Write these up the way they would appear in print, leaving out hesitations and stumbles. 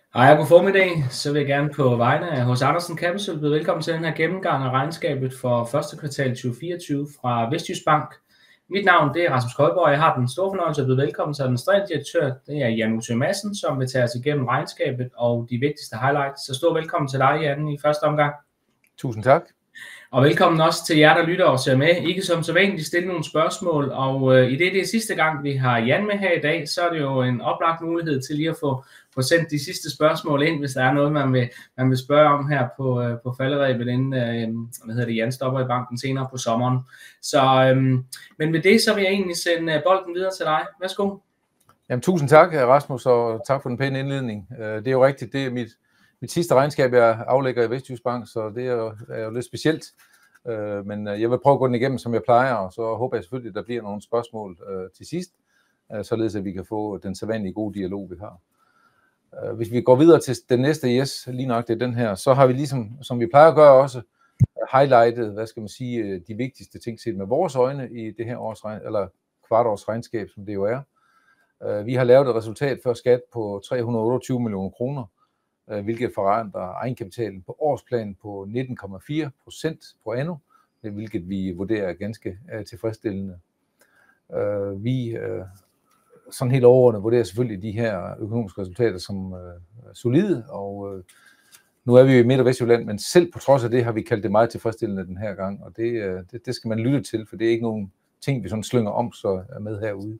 Hej og god formiddag. Så vil jeg gerne på vegne af H.C. Andersen Capital byde velkommen til den her gennemgang af regnskabet for første kvartal 2024 fra Vestjysk Bank. Mit navn det er Rasmus Køjborg, og jeg har den store fornøjelse at byde velkommen til administrerende direktør. Det er Jan Uthø Madsen, som vil tage os igennem regnskabet og de vigtigste highlights. Så stor velkommen til dig, Jan, i første omgang. Tusind tak. Og velkommen også til jer, der lytter og ser med. I kan som sædvanligt stille nogle spørgsmål, og i det er sidste gang, vi har Jan med her i dag, så er det jo en oplagt mulighed til lige at få sendt de sidste spørgsmål ind, hvis der er noget, man vil spørge om her på falderebet, inden Jan stopper i banken senere på sommeren. Så, men med det, så vil jeg egentlig sende bolden videre til dig. Værsgo. Jamen, tusind tak, Rasmus, og tak for den pæne indledning. Det er jo rigtigt, det er mit sidste regnskab, jeg aflægger i Vestjysk Bank, så det er jo lidt specielt. Men jeg vil prøve at gå den igennem, som jeg plejer, og så håber jeg selvfølgelig, at der bliver nogle spørgsmål til sidst, således at vi kan få den sædvanlige gode dialog, vi har. Hvis vi går videre til den næste, lige nok det er den her, så har vi ligesom, som vi plejer at gøre også, highlightet, de vigtigste ting set med vores øjne i det her kvartårs regnskab, som det jo er. Vi har lavet et resultat før skat på 328 millioner kroner, hvilket forrenter egenkapitalen på årsplan på 19,4% på anno, hvilket vi vurderer ganske tilfredsstillende. Vi sådan helt overordnet vurderer selvfølgelig de her økonomiske resultater som solide, og nu er vi jo i Midt- og Vestjylland, men selv på trods af det har vi kaldt det meget tilfredsstillende den her gang, og det skal man lytte til, for det er ikke nogen ting, vi sådan slynger om så er med herude.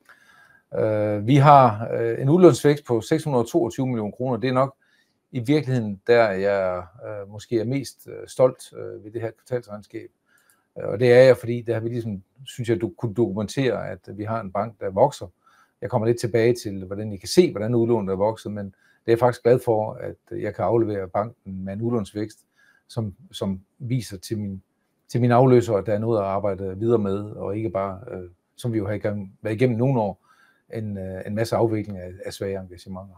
Vi har en udlånsvækst på 622 millioner kroner. Det er nok i virkeligheden, der jeg måske er mest stolt ved det her kvartalsregnskab. Og det er jeg, fordi der har vi ligesom, synes jeg, du kunne dokumentere, at vi har en bank, der vokser. Jeg kommer lidt tilbage til, hvordan I kan se, hvordan udlånet er vokset, men det er jeg faktisk glad for, at jeg kan aflevere banken med en udlånsvækst, som viser til min afløser, at der er noget at arbejde videre med, og ikke bare, som vi jo har været igennem nogle år, en masse afvikling af svage engagementer.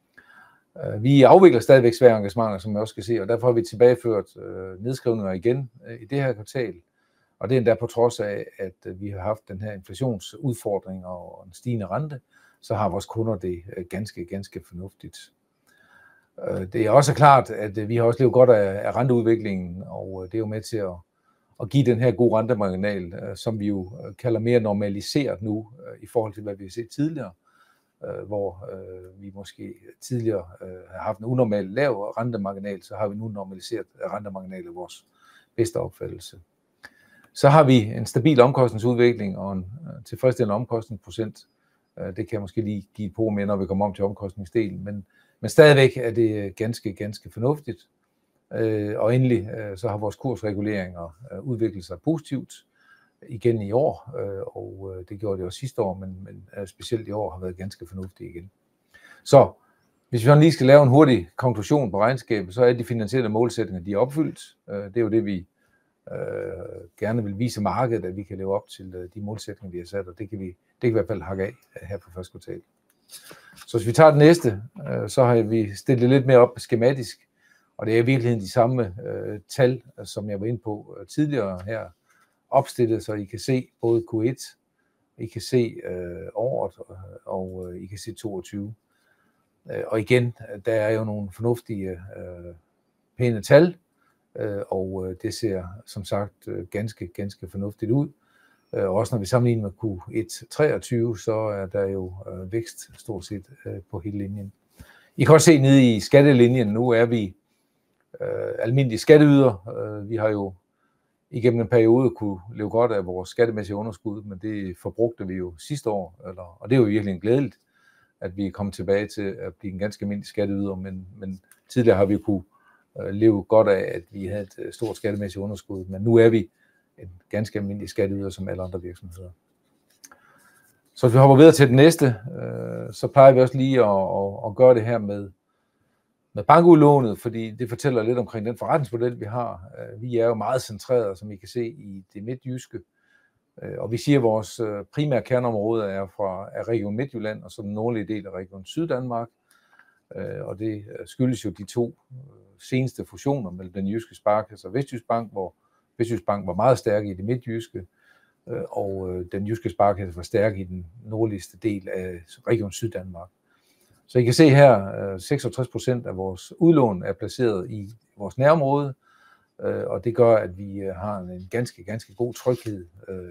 Vi afvikler stadigvæk svage engagementer, som jeg også skal se, og derfor har vi tilbageført nedskrivninger igen i det her kvartal. Og det er endda på trods af, at vi har haft den her inflationsudfordring og en stigende rente, så har vores kunder det ganske fornuftigt. Det er også klart, at vi har også levet godt af renteudviklingen, og det er jo med til at give den her gode rentemarginal, som vi jo kalder mere normaliseret nu i forhold til, hvad vi har set tidligere, hvor vi måske tidligere har haft en unormal lav rentemarginal, så har vi nu normaliseret rentemarginal i vores bedste opfattelse. Så har vi en stabil omkostningsudvikling og en tilfredsstillende omkostningsprocent. Det kan jeg måske lige give på med, når vi kommer om til omkostningsdelen, men stadigvæk er det ganske fornuftigt. Og endelig så har vores kursreguleringer udviklet sig positivt igen i år, og det gjorde det også sidste år, men specielt i år har været ganske fornuftigt igen. Så hvis vi lige skal lave en hurtig konklusion på regnskabet, så er de finansielle målsætninger, de er opfyldt. Det er jo det, vi gerne vil vise markedet, at vi kan leve op til de målsætninger, vi har sat, og det kan vi i hvert fald hakke af her på første kvartal. Så hvis vi tager det næste, så har vi stillet lidt mere op skematisk, og det er i virkeligheden de samme tal, som jeg var inde på tidligere her, opstillet, så I kan se både Q1, I kan se året, og I kan se 22. Og igen, der er jo nogle fornuftige, pæne tal, og det ser som sagt ganske fornuftigt ud. Også når vi sammenligner med Q1 23, så er der jo vækst stort set på hele linjen. I kan også se nede i skattelinjen, nu er vi almindelige skatteyder. Vi har jo igennem en periode kunne leve godt af vores skattemæssige underskud, men det forbrugte vi jo sidste år, og det er jo virkelig glædeligt, at vi er kommet tilbage til at blive en ganske almindelig skatteyder, men tidligere har vi kunne leve godt af, at vi havde et stort skattemæssigt underskud, men nu er vi en ganske almindelig skatteyder som alle andre virksomheder. Så hvis vi hopper videre til det næste, så plejer vi også lige at gøre det her med bankudlånet, fordi det fortæller lidt omkring den forretningsmodel, vi har. Vi er jo meget centreret, som I kan se, i det midtjyske, og vi siger, at vores primære kerneområde er fra Region Midtjylland og så den nordlige del af Region Syddanmark, og det skyldes jo de to seneste fusioner mellem den jyske sparekasse og Vestjysk Bank, hvor Vestjysk Bank var meget stærk i det midtjyske, og den jyske sparekasse var stærk i den nordligste del af Region Syddanmark. Så I kan se her, 66% af vores udlån er placeret i vores nærområde, og det gør, at vi har en ganske god tryghed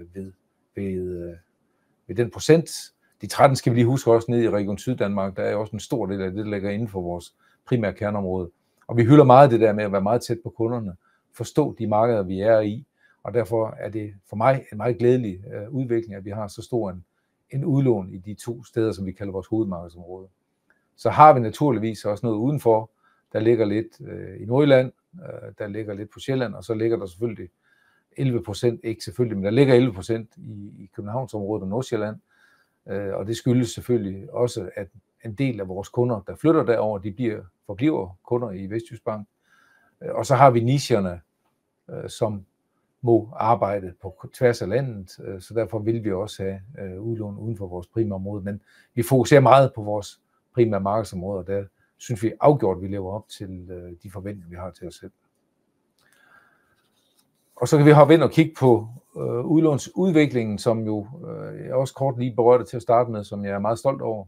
ved den procent. De 13 skal vi lige huske også ned i Region Syddanmark, der er også en stor del af det, der ligger inden for vores primære kerneområde. Og vi hylder meget det der med at være meget tæt på kunderne, forstå de markeder, vi er i, og derfor er det for mig en meget glædelig udvikling, at vi har så stor en udlån i de 2 steder, som vi kalder vores hovedmarkedsområde. Så har vi naturligvis også noget udenfor, der ligger lidt i Nordjylland, der ligger lidt på Sjælland, og så ligger der selvfølgelig 11%, ikke selvfølgelig, men der ligger 11% i Københavnsområdet og Nordsjælland, og det skyldes selvfølgelig også, at en del af vores kunder, der flytter derover, de forbliver kunder i Vestjyskbank, og så har vi nicherne, som må arbejde på tværs af landet, så derfor vil vi også have udlån uden for vores primære område, men vi fokuserer meget på vores primære markedsområder, og der synes vi afgjort, at vi lever op til de forventninger, vi har til os selv. Og så kan vi hoppe ind og kigge på udlånsudviklingen, som jo jeg også kort lige berørte til at starte med, som jeg er meget stolt over.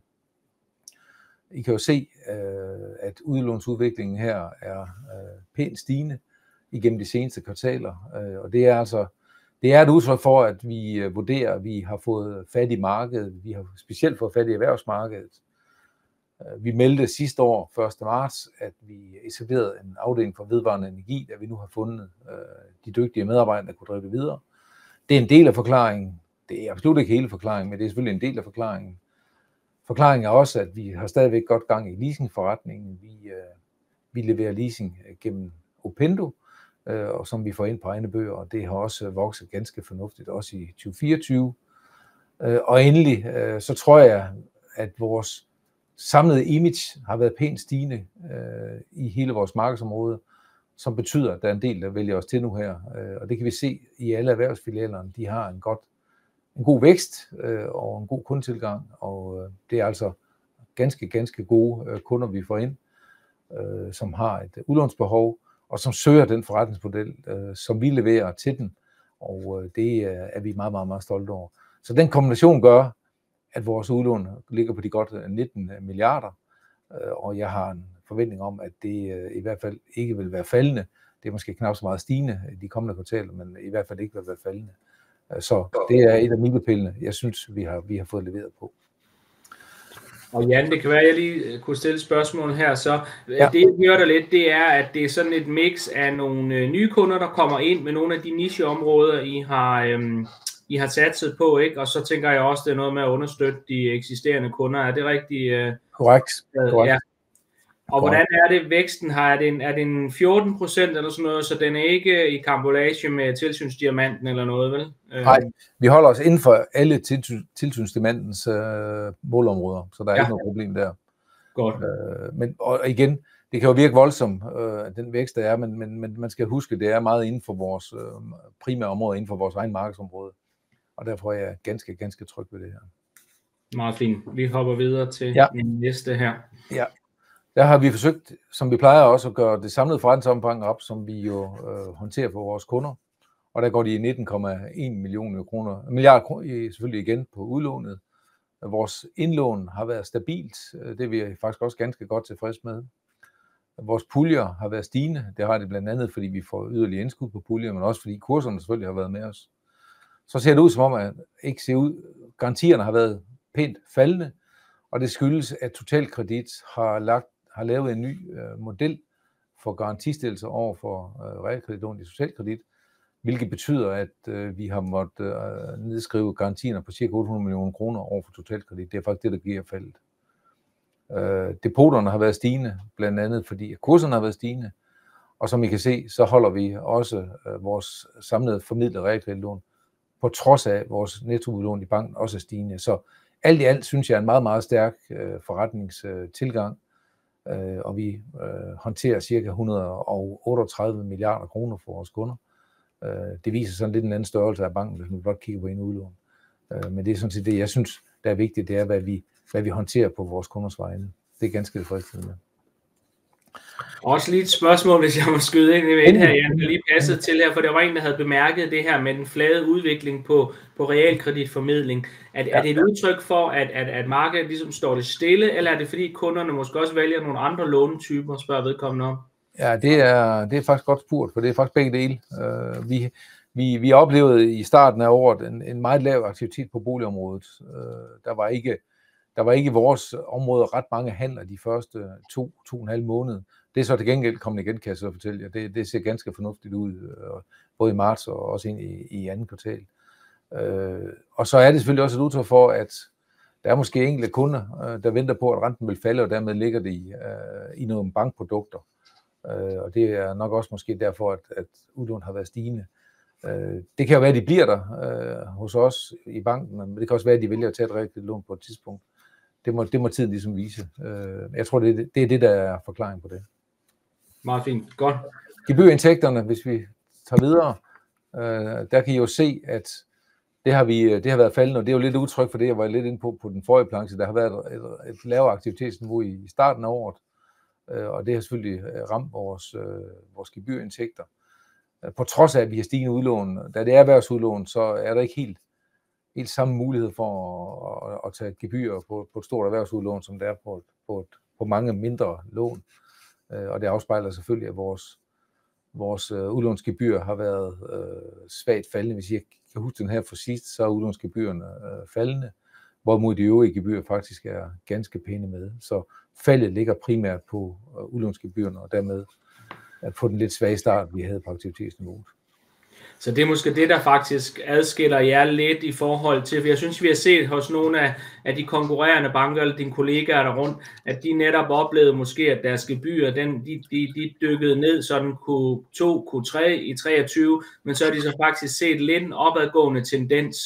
I kan jo se, at udlånsudviklingen her er pænt stigende igennem de seneste kvartaler, og det er et udtryk for, at vi vurderer, at vi har fået fat i markedet, vi har specielt fået fat i erhvervsmarkedet. Vi meldte sidste år, 1. marts, at vi etablerede en afdeling for vedvarende energi, da vi nu har fundet de dygtige medarbejdere, der kunne drive det videre. Det er en del af forklaringen. Det er absolut ikke hele forklaringen, men det er selvfølgelig en del af forklaringen. Forklaringen er også, at vi har stadigvæk godt gang i leasingforretningen. Vi leverer leasing gennem Opendo, og som vi får ind på egne bøger, og det har også vokset ganske fornuftigt, også i 2024. Og endelig, så tror jeg, at vores samlede image har været pænt stigende i hele vores markedsområde, som betyder, at der er en del, der vælger os til nu her. Og det kan vi se i alle erhvervsfilialerne. De har en god vækst og en god kundetilgang, og det er altså ganske gode kunder, vi får ind, som har et udlånsbehov, og som søger den forretningsmodel, som vi leverer til den, og det er vi meget stolte over. Så den kombination gør, at vores udlån ligger på de godt 19 milliarder, og jeg har en forventning om, at det i hvert fald ikke vil være faldende. Det er måske knap så meget stigende i de kommende kvartaler, men i hvert fald ikke vil være faldende. Så det er et af milepælene, jeg synes, vi har fået leveret på. Og Jan, det kan være, at jeg lige kunne stille spørgsmål her. Så ja. Det, jeg hørte lidt, det er, at det er sådan et mix af nogle nye kunder, der kommer ind med nogle af de nicheområder, I har satset på, ikke? Og så tænker jeg også, det er noget med at understøtte de eksisterende kunder. Er det rigtigt? Korrekt. Ja. Og hvordan er det væksten her? Er det en 14% eller sådan noget, så den er ikke i karambolage med tilsynsdiamanten eller noget, vel? Nej, vi holder os inden for alle tilsynsdiamantens målområder, så der er ikke noget problem der. Godt. Men og igen, det kan jo virke voldsomt, den vækst der er, men man skal huske, det er meget inden for vores primære område, inden for vores egen markedsområde. Og derfor er jeg ganske tryg ved det her. Meget fint. Vi hopper videre til næste her. Ja. Der har vi forsøgt, som vi plejer også, at gøre det samlede forretningsomfang op, som vi jo håndterer for vores kunder. Og der går de 19,1 milliarder kroner selvfølgelig igen på udlånet. Vores indlån har været stabilt. Det er vi faktisk også ganske godt tilfreds med. Vores puljer har været stigende. Det har det blandt andet, fordi vi får yderligere indskud på puljer, men også fordi kurserne selvfølgelig har været med os. Så ser det ud som om, at ikke ser ud. Garantierne har været pænt faldende, og det skyldes, at Totalkredit har lavet en ny model for garantistillelse over for realkreditlån i Totalkredit, hvilket betyder, at vi har måttet nedskrive garantierne på ca. 800 millioner kroner over for Totalkredit. Det er faktisk det, der giver faldet. Depoterne har været stigende, blandt andet fordi kurserne har været stigende, og som I kan se, så holder vi også vores samlede formidlede realkreditlån, på trods af at vores nettoudlån i banken også er stigende. Så alt i alt synes jeg er en meget stærk forretningstilgang, og vi håndterer ca. 138 milliarder kroner for vores kunder. Det viser sådan lidt en anden størrelse af banken, hvis man blot kigger på ind- og udlån. Men det er sådan set det, jeg synes, der er vigtigt, det er, hvad vi håndterer på vores kunders vegne. Det er ganske tilfredsstillende. Også lige et spørgsmål, hvis jeg må skyde ind her, Jan, der lige passede til her, for der var en, der havde bemærket det her med den flade udvikling på realkreditformidling. Er det et udtryk for, at markedet ligesom står det stille, eller er det fordi kunderne måske også vælger nogle andre lånetyper, spørger vedkommende om? Ja, det er faktisk godt spurgt, for det er faktisk begge dele. Vi oplevede i starten af året en meget lav aktivitet på boligområdet. Der var ikke i vores område ret mange handler de første 2,5 måneder. Det er så til gengæld kommet igen, kan jeg så fortælle jer. Det ser ganske fornuftigt ud, både i marts og også ind i andet kvartal. Og så er det selvfølgelig også et udtryk for, at der er måske enkelte kunder, der venter på, at renten vil falde, og dermed ligger det i nogle bankprodukter. Og det er nok også måske derfor, at udlån har været stigende. Det kan jo være, at de bliver der hos os i banken, men det kan også være, at de vælger at tage et rigtigt lån på et tidspunkt. Det må tiden ligesom vise. Jeg tror, det er det, der er forklaring på det. Meget fint. Godt. Gebyrindtægterne, hvis vi tager videre, der kan I jo se, at det har været faldende, og det er jo lidt udtryk for det, jeg var lidt inde på den forrige planche. Der har været et lavere aktivitetsniveau i starten af året, og det har selvfølgelig ramt vores gebyrindtægter. På trods af, at vi har stigende udlån, da det er erhvervsudlån, så er der ikke helt samme mulighed for at tage gebyrer på et stort erhvervsudlån, som det er på mange mindre lån. Og det afspejler selvfølgelig, at vores udlånsgebyr har været svagt faldende. Hvis jeg kan huske den her for sidst, så er udlånsgebyrerne faldende, hvorimod de øvrige gebyrer faktisk er ganske pæne med. Så faldet ligger primært på udlånsgebyrerne, og dermed på den lidt svage start, vi havde på aktivitetsniveauet. Så det er måske det, der faktisk adskiller jer lidt i forhold til, for jeg synes, vi har set hos nogle af de konkurrerende banker, eller dine kollegaer der rundt, at de netop oplevede måske, at deres gebyrer, de dykkede ned sådan Q2, Q3 i 23, men så har de så faktisk set lidt en opadgående tendens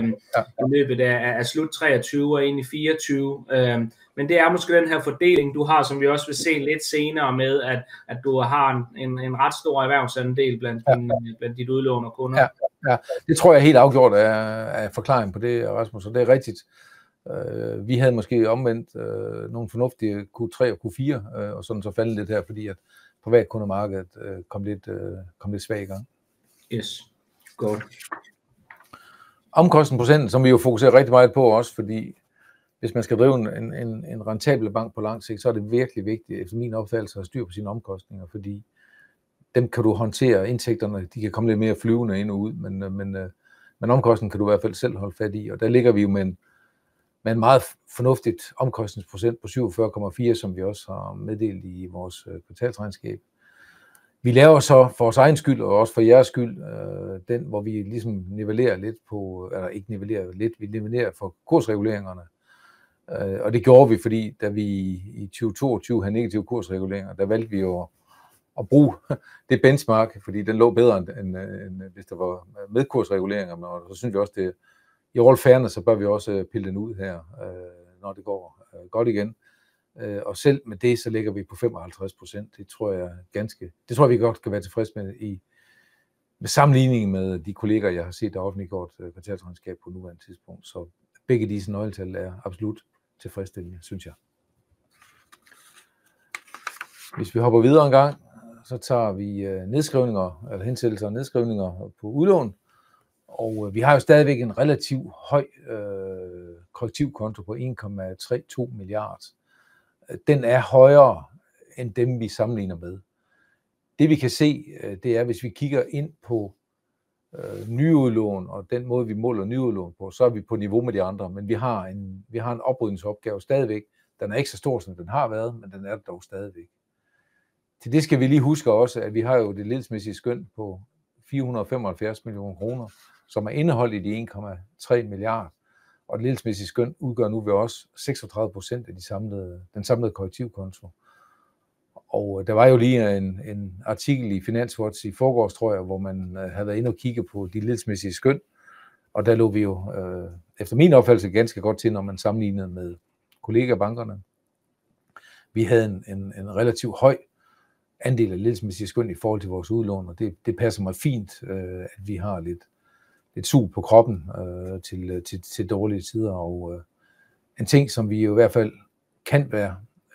i løbet af slut 23 og ind i 24. Men det er måske den her fordeling, du har, som vi også vil se lidt senere med, at du har en ret stor erhvervsandel blandt dit udlånerkunder. Ja, det tror jeg helt afgjort er forklaringen på det, Rasmus, og det er rigtigt. Vi havde måske omvendt nogle fornuftige Q3 og Q4, og sådan så faldt lidt her, fordi at privatkundemarkedet kom lidt svag i gang. Yes, godt. Omkostningsprocenten, som vi jo fokuserer rigtig meget på også, fordi hvis man skal drive en rentabel bank på lang sigt, så er det virkelig vigtigt, efter min opfattelse, at have styr på sine omkostninger, fordi dem kan du håndtere, indtægterne, de kan komme lidt mere flyvende ind og ud, men omkostningen kan du i hvert fald selv holde fat i, og der ligger vi jo med en meget fornuftigt omkostningsprocent på 47,4, som vi også har meddelt i vores kvartalsregnskab. Vi laver så for vores egen skyld, og også for jeres skyld, den, hvor vi ligesom nivellerer lidt på, eller ikke nivellerer lidt, vi nivellerer for kursreguleringerne. Og det gjorde vi, fordi da vi i 2022 havde negative kursreguleringer, der valgte vi jo at bruge det benchmark, fordi den lå bedre end hvis der var medkursreguleringer, og så synes vi også, det i all fairness, så bør vi også pille den ud her, når det går godt igen. Og selv med det, så ligger vi på 55%. Det tror jeg, vi godt kan være tilfreds med med sammenligning med de kolleger, jeg har set, der offentliggjort kvartalsregnskab på nuværende tidspunkt. Så begge disse nøgletal er absolut tilfredsstillende, synes jeg. Hvis vi hopper videre en gang, så tager vi nedskrivninger, eller hensættelser og nedskrivninger på udlån. Og vi har jo stadigvæk en relativt høj korrektivkonto på 1,32 milliarder. Den er højere end dem, vi sammenligner med. Det vi kan se, det er, hvis vi kigger ind på nyudlån, og den måde, vi måler nyudlån på, så er vi på niveau med de andre, men vi har en oprydningsopgave stadigvæk. Den er ikke så stor, som den har været, men den er dog stadigvæk. Til det skal vi lige huske også, at vi har jo det ledelsesmæssige skøn på 475 millioner kroner, som er indeholdt i de 1,3 milliarder. Og det ledelsesmæssige skøn udgør nu ved os 36% af den samlede korrektivkonto. Og der var jo lige en artikel i Finanswatch i forgårs, tror jeg, hvor man havde været inde og kigge på de ledelsesmæssige skøn. Og der lå vi jo efter min opfattelse ganske godt til, når man sammenlignede med kollegabankerne. Vi havde en relativt høj andel af ledelsesmæssige skøn i forhold til vores udlån, og det passer mig fint, at vi har lidt sug på kroppen til dårlige tider. Og en ting, som vi jo i hvert fald kan være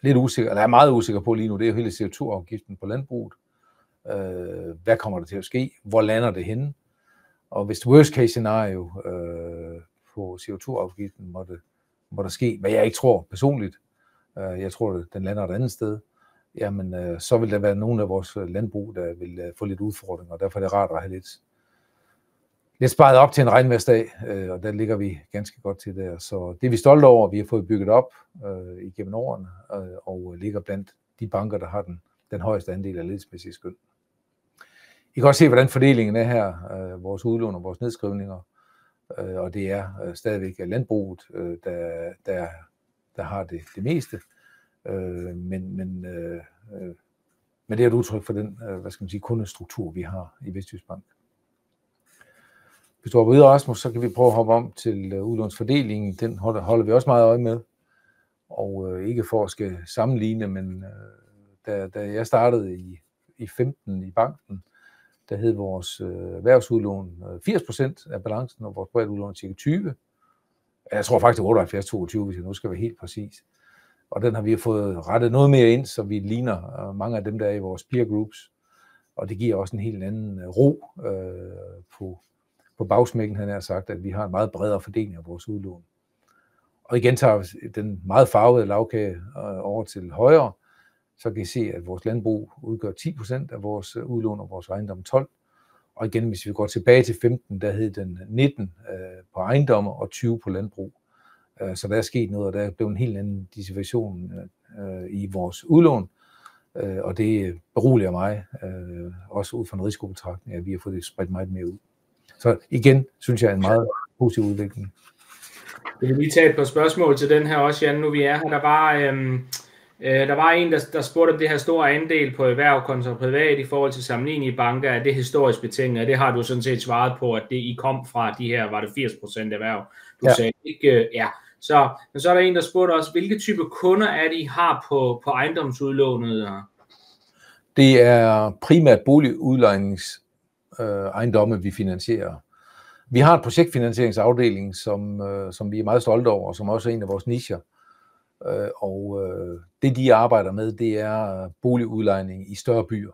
lidt usikker, eller er meget usikker på lige nu, det er jo hele CO2-afgiften på landbruget. Hvad kommer der til at ske? Hvor lander det henne? Og hvis worst case scenario på CO2-afgiften må der ske, hvad jeg ikke tror personligt, jeg tror, den lander et andet sted, jamen så vil der være nogle af vores landbrug, der vil få lidt udfordringer, og derfor er det rart at have lidt sparet op til en regnværsdag, og der ligger vi ganske godt til der. Så det er vi stolte over, vi har fået bygget op igennem årene, og ligger blandt de banker, der har den højeste andel af ledelsesmæssige skøn. I kan også se, hvordan fordelingen er her, vores udlån og vores nedskrivninger, og det er stadigvæk landbruget, der har det meste, men det er et udtryk for den, kundestruktur, vi har i Vestjysk Bank. Hvis du hopper videre, Rasmus, så kan vi prøve at hoppe om til udlånsfordelingen. Den holder vi også meget øje med, og ikke for at skal sammenligne, men da jeg startede i 15 i banken, der hed vores erhvervsudlån 80% af balancen, og vores privatudlån cirka 20%. Jeg tror faktisk 78-22, hvis jeg nu skal være helt præcis. Og den har vi fået rettet noget mere ind, så vi ligner mange af dem, der er i vores peer groups. Og det giver også en helt anden ro på bagsmækken, han har sagt, at vi har en meget bredere fordeling af vores udlån. Og igen tager vi den meget farvede lagkage over til højre, så kan I se, at vores landbrug udgør 10% af vores udlån og vores ejendom 12%. Og igen, hvis vi går tilbage til 15, der hed den 19 på ejendomme og 20 på landbrug. Så der er sket noget, og der er blevet en helt anden situation i vores udlån. Og det beroliger mig, også ud fra en risikobetragtning, at vi har fået det spredt meget mere ud. Så igen, synes jeg er en meget positiv udvikling. Jeg vil lige tage et par spørgsmål til den her også, Jan, nu vi er her. Der var en, der spurgte om det her store andel på erhverv kontra privat i forhold til sammenligning i banker. Er det historisk betinget? Og det har du sådan set svaret på, at det I kom fra de her, var det 80% erhverv? Du sagde ikke, ja. Så er der en, der spurgte også, hvilke type kunder er det, I har på ejendomsudlånet? Det er primært boligudlejningsejendomme, vi finansierer. Vi har en projektfinansieringsafdeling, som vi er meget stolte over, og som også er en af vores nicher. Og det, de arbejder med, det er boligudlejning i større byer.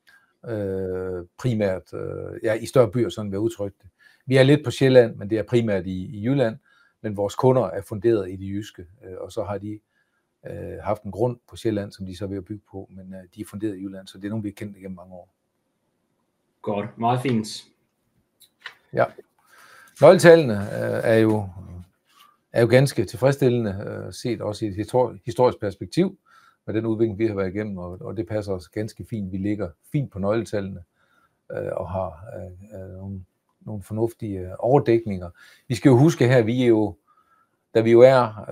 Primært, i større byer, sådan vil jeg udtrykke det. Vi er lidt på Sjælland, men det er primært i Jylland, men vores kunder er funderet i det jyske, og så har de haft en grund på Sjælland, som de så er ved at bygge på, men de er funderet i Jylland, så det er nogen, vi har kendt igennem mange år. Godt, meget fint. Ja. Nøgletallene er jo ganske tilfredsstillende, set også i et historisk perspektiv, med den udvikling, vi har været igennem, og det passer os ganske fint. Vi ligger fint på nøgletallene, og har nogle fornuftige overdækninger. Vi skal jo huske her, da vi er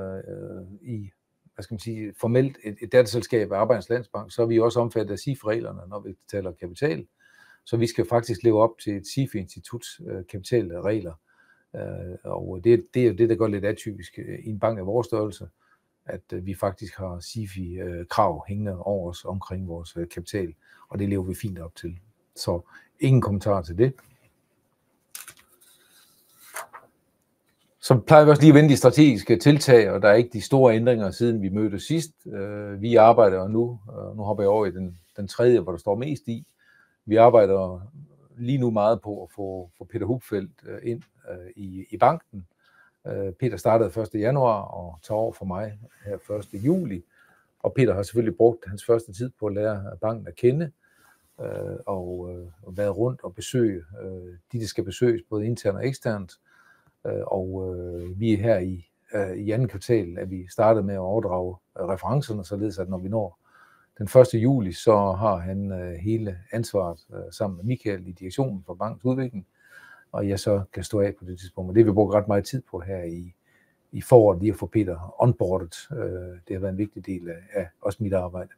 i, formelt et datterselskab af Arbejdernes Landsbank, så er vi jo også omfattet af SIF-reglerne, når vi taler kapital. Så vi skal faktisk leve op til et SIF-instituts kapitalregler. Og det er jo det, der går lidt atypisk i en bank af vores størrelse, at vi faktisk har SIFI-krav hængende over os omkring vores kapital, og det lever vi fint op til. Så ingen kommentar til det. Så plejer vi også lige at vende de strategiske tiltag, og der er ikke de store ændringer, siden vi mødtes sidst. Vi arbejder nu hopper jeg over i den tredje, hvor der står mest i. Vi arbejder lige nu meget på at få Peter Hupfeldt ind i banken. Peter startede 1. januar og tager over for mig her 1. juli. Og Peter har selvfølgelig brugt hans første tid på at lære banken at kende og været rundt og besøge de, der skal besøges, både internt og eksternt. Og vi er her i anden kvartal, at vi startede med at overdrage referencerne, således at når vi når den 1. juli, så har han hele ansvaret sammen med Michael i direktionen for bankens udvikling, og jeg så kan stå af på det tidspunkt. Og det har vi brugt ret meget tid på her i foråret, lige at få Peter onboardet. Det har været en vigtig del af også mit arbejde.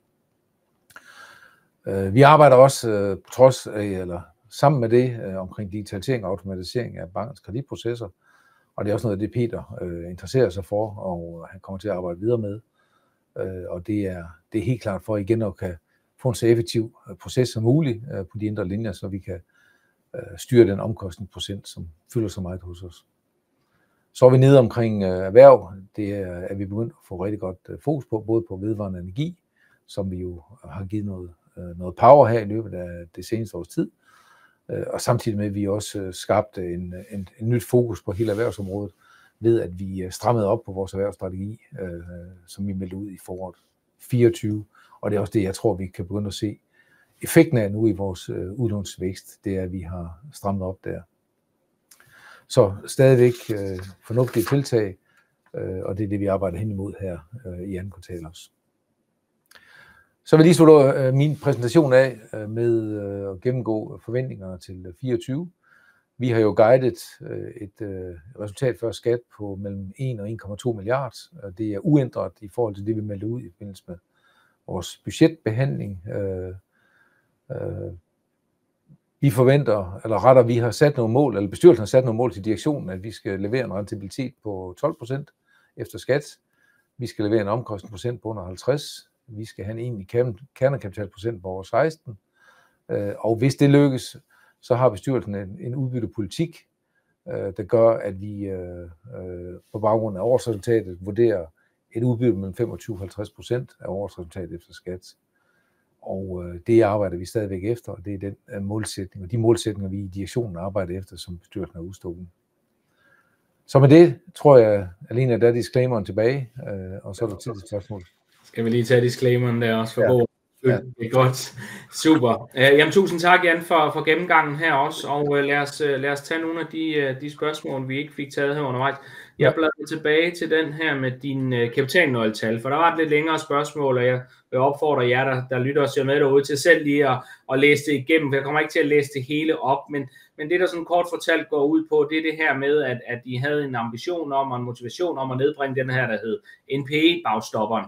Vi arbejder også på trods af, eller sammen med det, omkring digitalisering og automatisering af bankens kreditprocesser, og det er også noget af det, Peter interesserer sig for, og han kommer til at arbejde videre med. Og det er helt klart for igen at kan få en så effektiv proces som muligt på de indre linjer, så vi kan styre den omkostningsprocent, som fylder så meget hos os. Så er vi nede omkring erhverv. Det er vi begyndt at få rigtig godt fokus på, både på vedvarende energi, som vi jo har givet noget power her i løbet af det seneste års tid, og samtidig med, at vi også skabte en nyt fokus på hele erhvervsområdet, ved at vi strammede op på vores erhvervsstrategi, som vi meldte ud i foråret 24, og det er også det, jeg tror, vi kan begynde at se effekten af nu i vores udlånsvækst, det er, at vi har strammet op der. Så stadigvæk fornuftige tiltag, og det er det, vi arbejder hen imod her i andet kvartal også. Så vil jeg lige slutte min præsentation af med at gennemgå forventningerne til 24. Vi har jo guidet et resultat før skat på mellem 1 og 1,2 milliarder. Det er uændret i forhold til det, vi meldte ud i forbindelse med vores budgetbehandling. Vi forventer, eller rettere, vi har sat nogle mål, eller bestyrelsen har sat nogle mål til direktionen, at vi skal levere en rentabilitet på 12% efter skat. Vi skal levere en omkostningsprocent på under 50. Vi skal have en egentlig kernekapitalprocent på over 16. Og hvis det lykkes, så har bestyrelsen en udbyttepolitik, der gør, at vi på baggrund af årsresultatet vurderer et udbytte mellem 25-50% af årsresultatet efter skat. Og det arbejder vi stadigvæk efter, og det er den målsætning, og de målsætninger, vi i direktionen arbejder efter, som bestyrelsen har udstukket. Så med det, tror jeg, Alene, at der er disclaimeren tilbage, og så er der tid til spørgsmål. Skal vi lige tage disclaimeren der også for god? Ja. Det er godt. Super. Jamen, tusind tak, Jan, for gennemgangen her også, og lad os tage nogle af de spørgsmål, vi ikke fik taget her undervejs. Jeg bladrer tilbage til den her med din kapitalnøgletal, for der var et lidt længere spørgsmål, og jeg vil opfordre jer, der lytter og ser med derude, til selv lige at læse det igennem. Jeg kommer ikke til at læse det hele op, men det, der sådan kort fortalt går ud på, det er det her med, at I havde en ambition om og en motivation om at nedbringe den her, der hed NPE-bagstopperen,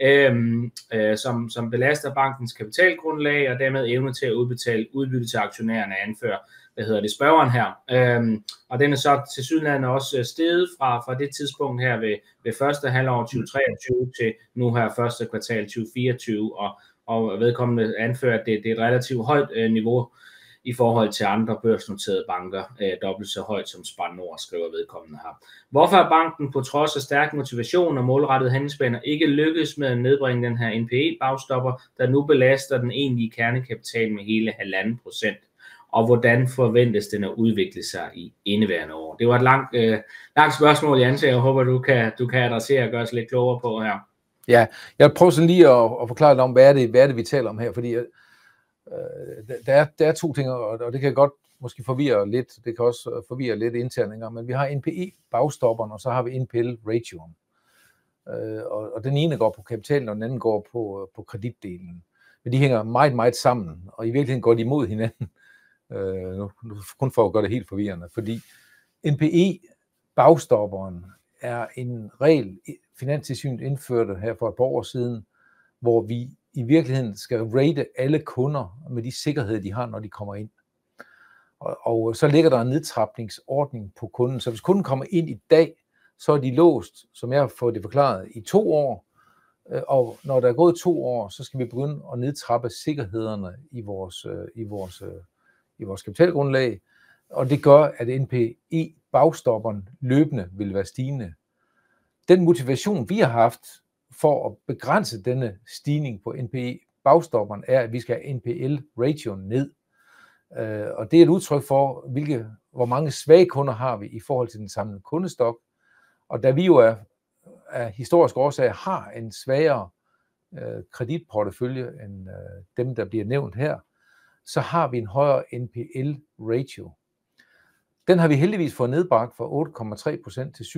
som belaster bankens kapitalgrundlag og dermed evne til at udbetale udbytte til aktionærerne, anfører spørgeren her. Og den er så tilsyneladende også steget fra det tidspunkt her ved første halvår 2023 til nu her første kvartal 2024, og vedkommende anfører, at det er et relativt højt niveau i forhold til andre børsnoterede banker, dobbelt så højt som Spar Nord, skriver vedkommende her. Hvorfor er banken på trods af stærk motivation og målrettet handlingsplaner ikke lykkes med at nedbringe den her NPE-bagstopper, der nu belaster den egentlige kernekapital med hele 1,5%? Og hvordan forventes den at udvikle sig i indeværende år? Det var et langt spørgsmål, Jan, så jeg håber, du kan adressere og gøre os lidt klogere på her. Ja, jeg prøver sådan lige at forklare lidt om, hvad er det, vi taler om her, fordi der er to ting, og det kan godt måske forvirre lidt, det kan også forvirre lidt internt, men vi har NPE-bagstopperen, og så har vi NPL-ratioen. Og den ene går på kapitalen, og den anden går på kreditdelen. Men de hænger meget, meget sammen, og i virkeligheden går de imod hinanden. Nu kun for at gøre det helt forvirrende, fordi NPE-bagstopperen er en regel, Finanstilsynet indførte her for et par år siden, hvor vi i virkeligheden skal rate alle kunder med de sikkerheder, de har, når de kommer ind. Og så ligger der en nedtrapningsordning på kunden, så hvis kunden kommer ind i dag, så er de låst, som jeg har fået det forklaret, i 2 år, og når der er gået 2 år, så skal vi begynde at nedtrappe sikkerhederne i vores kapitalgrundlag, og det gør, at NPE-bagstopperen løbende vil være stigende. Den motivation, vi har haft for at begrænse denne stigning på NPE-bagstopperen, er, at vi skal have NPL-ratioen ned. Og det er et udtryk for, hvor mange svage kunder har vi i forhold til den samlede kundestok. Og da vi jo af historiske årsager har en svagere kreditportefølje end dem, der bliver nævnt her, så har vi en højere NPL-ratio. Den har vi heldigvis fået nedbragt fra 8,3% til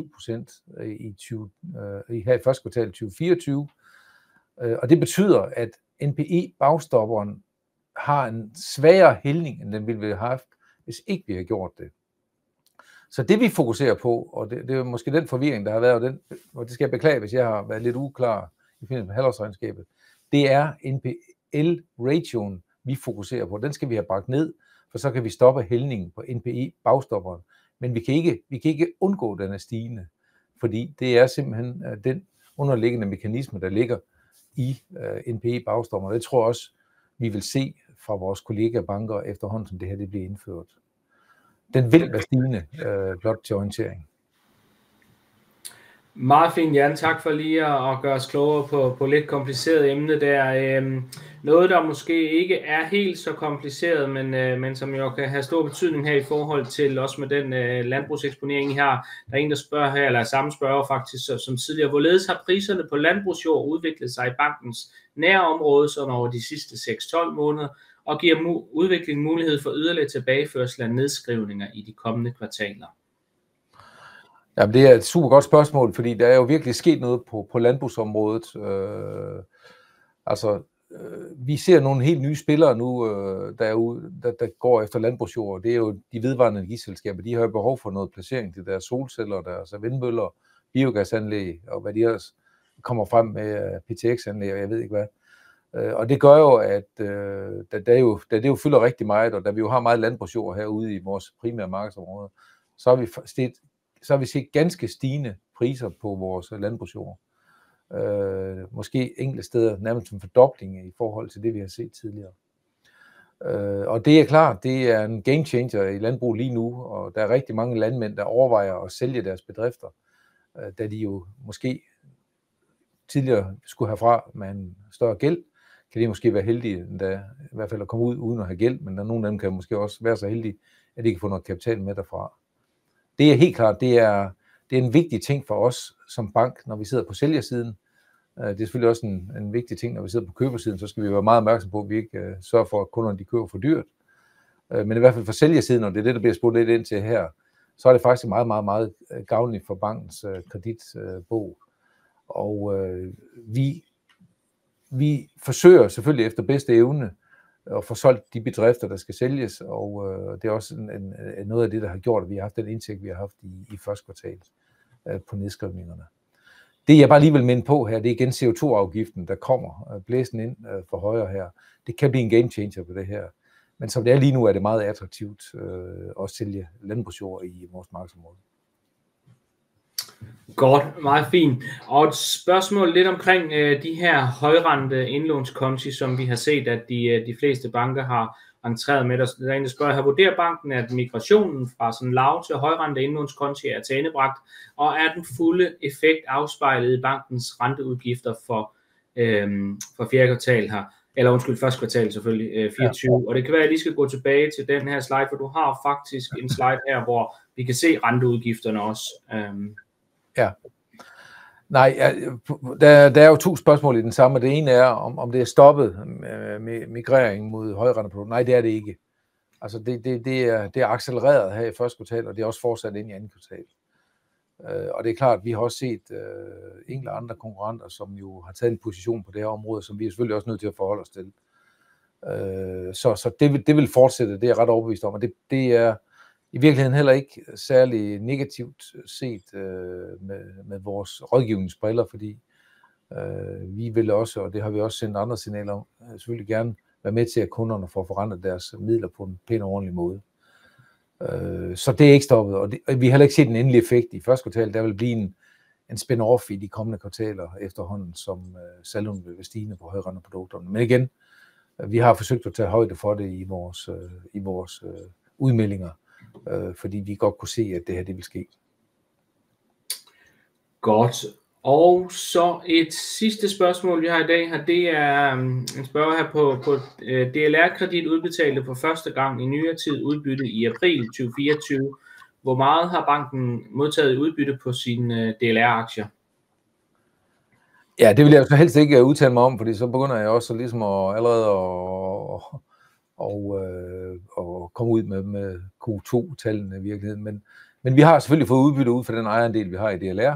7,7% her i første kvartal 2024. Og det betyder, at NPE-bagstopperen har en svagere hældning, end den ville have haft, hvis ikke vi har gjort det. Så det vi fokuserer på, og det er måske den forvirring, der har været, og det skal jeg beklage, hvis jeg har været lidt uklar i forbindelse med halvårsregnskabet, det er NPL-ratioen, vi fokuserer på. Den skal vi have bragt ned, for så kan vi stoppe hældningen på NPE-bagstopperen. Men vi kan ikke undgå den er stigende, fordi det er simpelthen den underliggende mekanisme, der ligger i NPE-bagstopperen. Det tror jeg også, vi vil se fra vores kollegabanker efterhånden, som det her det bliver indført. Den vil være stigende, blot til orientering. Meget fint, Jan. Tak for lige at gøre os klogere på lidt kompliceret emne der. Noget, der måske ikke er helt så kompliceret, men som jo kan have stor betydning her i forhold til også med den landbrugseksponering, I har. Der er en, der spørger her, eller samme spørger faktisk som tidligere. Hvorledes har priserne på landbrugsjord udviklet sig i bankens nærområde sådan over de sidste 6-12 måneder, og giver udviklingen mulighed for yderligere tilbageførsel af nedskrivninger i de kommende kvartaler? Jamen, det er et super godt spørgsmål, fordi der er jo virkelig sket noget på landbrugsområdet. Vi ser nogle helt nye spillere nu, der går efter landbrugsjord. Det er jo de vedvarende energiselskaber. De har jo behov for noget placering til deres solceller, deres vindmøller, biogasanlæg og hvad de ellers kommer frem med, PTX-anlæg og jeg ved ikke hvad. Og det gør jo, at da det jo fylder rigtig meget, og da vi jo har meget landbrugsjord herude i vores primære markedsområde, så har vi set ganske stigende priser på vores landbrugsjord. Måske enkelte steder nærmest en fordobling i forhold til det, vi har set tidligere. Og det er klart, det er en game changer i landbrug lige nu, og der er rigtig mange landmænd, der overvejer at sælge deres bedrifter, da de jo måske tidligere skulle herfra med en større gæld. Kan de måske være heldige, endda, i hvert fald at komme ud uden at have gæld, men der nogle af dem kan måske også være så heldige, at de kan få noget kapital med derfra. Det er helt klart, det er en vigtig ting for os som bank, når vi sidder på sælgersiden. Det er selvfølgelig også en vigtig ting, når vi sidder på købersiden, så skal vi være meget opmærksom på, at vi ikke sørger for, at kunderne de køber for dyrt. Men i hvert fald for sælgersiden, og det er det, der bliver spurgt lidt ind til her, så er det faktisk meget, meget, meget gavnligt for bankens kreditbog. Og vi forsøger selvfølgelig efter bedste evne at få solgt de bedrifter, der skal sælges, og det er også noget af det, der har gjort, at vi har haft den indtægt, vi har haft i første kvartal på nedskrivningerne. Det jeg bare lige vil minde på her, det er igen CO2-afgiften, der kommer blæsende ind for højre her. Det kan blive en game changer på det her, men som det er lige nu, er det meget attraktivt at sælge landbrugsjord i vores markedsområde. Godt, meget fint. Og et spørgsmål lidt omkring de her højrente indlånskonti, som vi har set, at de fleste banker har entreret med. Der er en, der spørger her, vurderer banken, at migrationen fra sådan lav til højrente indlånskonti er tilendebragt, og er den fulde effekt afspejlet i bankens renteudgifter for fjerde kvartal her? Eller undskyld, første kvartal selvfølgelig, 24. Ja. Og det kan være, at jeg lige skal gå tilbage til den her slide, for du har faktisk en slide her, hvor vi kan se renteudgifterne også. Ja. Nej, der er jo to spørgsmål i den samme. Det ene er, om det er stoppet med migrering mod højrenteprodukter. Nej, det er det ikke. Altså det er accelereret her i første kvartal, og det er også fortsat ind i andet kvartal. Og det er klart, at vi har også set enkelte andre konkurrenter, som jo har taget en position på det her område, som vi er selvfølgelig også nødt til at forholde os til. Så det vil fortsætte, det er jeg ret overbevist om, og det er i virkeligheden heller ikke særlig negativt set med vores rådgivningsbriller, fordi vi vil også, og det har vi også sendt andre signaler om, selvfølgelig gerne være med til, at kunderne får forrentet deres midler på en pæn og ordentlig måde. Så det er ikke stoppet, og vi har heller ikke set en endelig effekt i første kvartal. Der vil blive en spin-off i de kommende kvartaler efterhånden, som saldoen vil være stigende på højrenteprodukterne. Men igen, vi har forsøgt at tage højde for det i vores udmeldinger, fordi vi godt kunne se, at det her det vil ske. Godt. Og så et sidste spørgsmål, vi har i dag her, det er en spørger her på DLR-kredit udbetalte for første gang i nyere tid udbytte i april 2024. Hvor meget har banken modtaget udbytte på sine DLR-aktier? Ja, det vil jeg så helst ikke udtale mig om, fordi så begynder jeg også ligesom allerede at komme ud med Q2-tallene i virkeligheden. Men vi har selvfølgelig fået udbytte ud fra den ejerandel, vi har i DLR.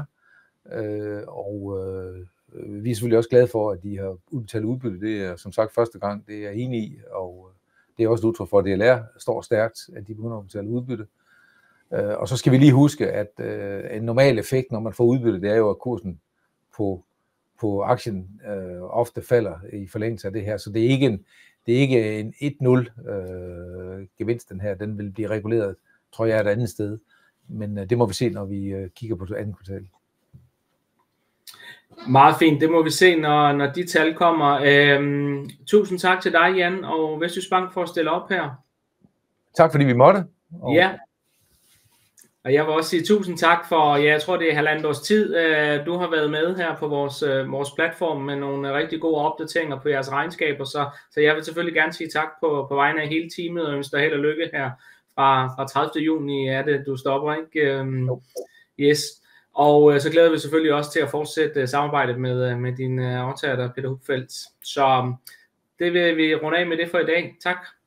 Vi er selvfølgelig også glade for, at de har udbetalt udbytte. Det er som sagt første gang, det er jeg enig i, og det er også et udtryk for, at DLR står stærkt, at de begynder at betale udbytte. Og så skal vi lige huske, at en normal effekt, når man får udbytte, det er jo, at kursen på aktien ofte falder i forlængelse af det her. Så det er ikke en 1-0 gevinst, den her. Den vil blive reguleret, tror jeg, et andet sted. Men det må vi se, når vi kigger på andet kvartal. Meget fint, det må vi se, når de tal kommer. Tusind tak til dig, Jan, og Vestjysk Bank for at stille op her. Tak fordi vi måtte. Ja. Og jeg vil også sige tusind tak for, jeg tror det er 1,5 års tid, du har været med her på vores platform med nogle rigtig gode opdateringer på jeres regnskaber, så jeg vil selvfølgelig gerne sige tak på vegne af hele teamet, og ønsker dig held og lykke her fra 30. juni er det, du stopper, ikke? Yes. Og så glæder vi selvfølgelig også til at fortsætte samarbejdet med din aftager, Peter Hupfeldt. Så det vil vi runde af med det for i dag. Tak.